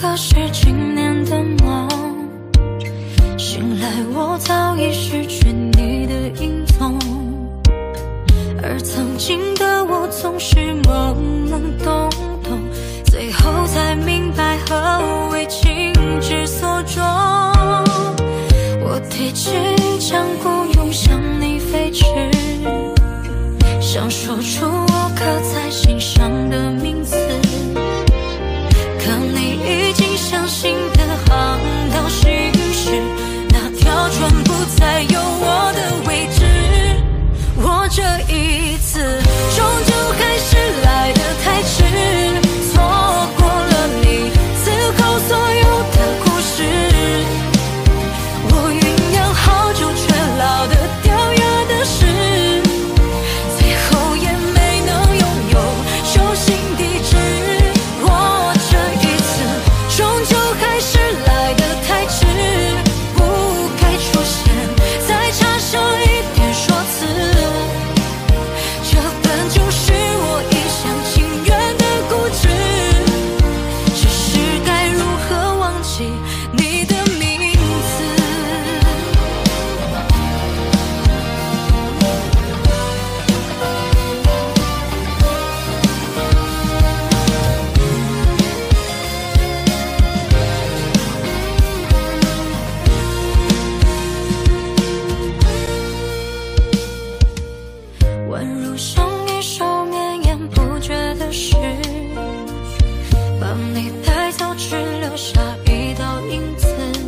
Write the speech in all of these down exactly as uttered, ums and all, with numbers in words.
可是今年的梦，醒来我早已失去你的影踪，而曾经的我总是懵懵懂懂，最后才明白何为情之所钟。我提起江孤勇向你飞驰，想说出我刻在心上的名字，可你已经相信的航道行驶，那条船不再有我的位置。我这一次终究还是来得太迟，错过了你此后所有的故事。我酝酿好久却老得掉牙的事，最后也没能拥有手心地址。我这一次终究还是来得太迟，不该出现再插上一点说辞，这本就是我一厢情愿的固执，只是该如何忘记你的名字。宛如像一首绵延不绝的诗，把你带走只留下一道影子。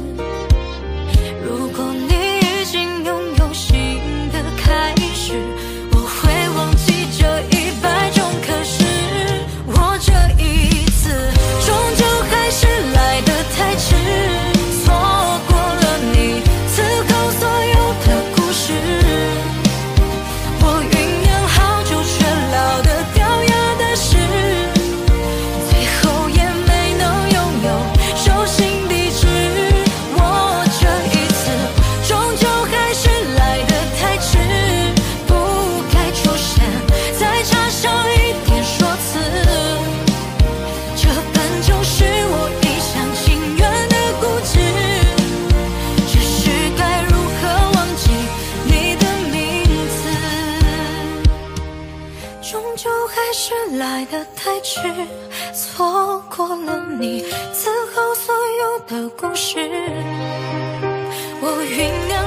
如果你已经拥有新的开始，我会忘记这一百种可是。我这一次终究还是来得太迟，错过了你此后所有的故事。我酝酿好久却老得掉牙的事，最后也没能拥有手心地址。我这一次终究还是来得太迟，不该出现再插上一点说辞，这本就是我一厢情愿的固执，只是该如何忘记你的名字。终究还是来得太迟，错过了你此后所有的故事。我酝酿